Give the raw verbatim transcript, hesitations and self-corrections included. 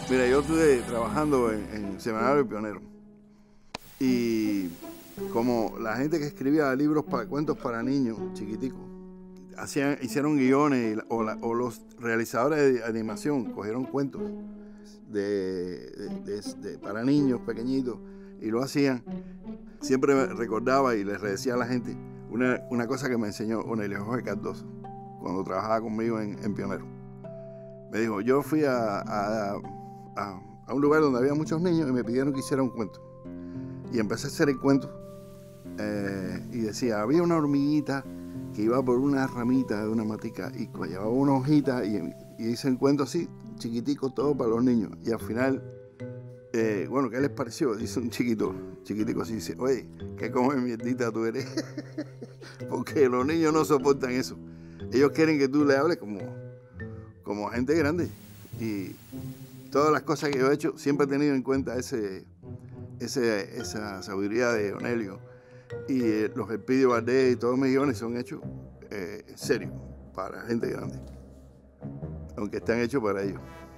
Mira, yo estuve trabajando en, en Semanario Pionero y como la gente que escribía libros para cuentos para niños chiquiticos, hacían, hicieron guiones y, o, la, o los realizadores de animación cogieron cuentos de, de, de, de, para niños pequeñitos y lo hacían. Siempre me recordaba y les decía a la gente una, una cosa que me enseñó Onelio Jorge Cardoso cuando trabajaba conmigo en, en Pionero. Me dijo, yo fui a, a, a, a un lugar donde había muchos niños y me pidieron que hiciera un cuento. Y empecé a hacer el cuento eh, y decía, había una hormiguita que iba por una ramita de una matica y llevaba una hojita y, y hice un cuento así, chiquitico, todo para los niños. Y al final, eh, bueno, ¿qué les pareció? Dice un chiquito, chiquitico así, dice, oye, qué come mierdita tú eres. Porque los niños no soportan eso. Ellos quieren que tú le hables como, como gente grande. Y todas las cosas que yo he hecho, siempre he tenido en cuenta ese, ese, esa sabiduría de Onelio. Y eh, los Elpidio Valdés y todos mis guiones son hechos eh, serios, para gente grande, aunque están hechos para ellos.